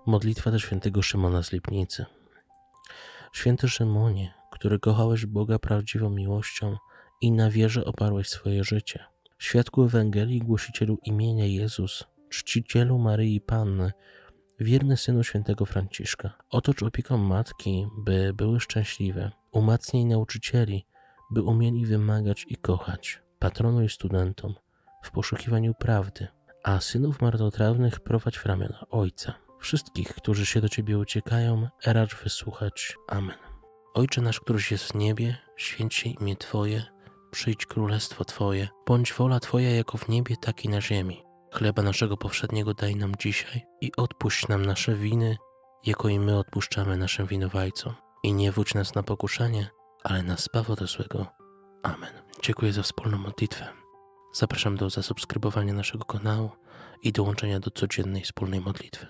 Modlitwa do świętego Szymona z Lipnicy. Święty Szymonie, który kochałeś Boga prawdziwą miłością i na wierze oparłeś swoje życie. Świadku Ewangelii, głosicielu imienia Jezus, czcicielu Maryi Panny, wierny synu świętego Franciszka. Otocz opieką matki, by były szczęśliwe. Umacnij nauczycieli, by umieli wymagać i kochać. Patronuj studentom w poszukiwaniu prawdy, a synów marnotrawnych prowadź w ramiona Ojca. Wszystkich, którzy się do Ciebie uciekają, racz wysłuchać. Amen. Ojcze nasz, któryś jest w niebie, święć się imię Twoje, przyjdź królestwo Twoje, bądź wola Twoja jako w niebie, tak i na ziemi. Chleba naszego powszedniego daj nam dzisiaj i odpuść nam nasze winy, jako i my odpuszczamy naszym winowajcom. I nie wódź nas na pokuszenie, ale nas zbaw ode złego. Amen. Dziękuję za wspólną modlitwę. Zapraszam do zasubskrybowania naszego kanału i dołączenia do codziennej wspólnej modlitwy.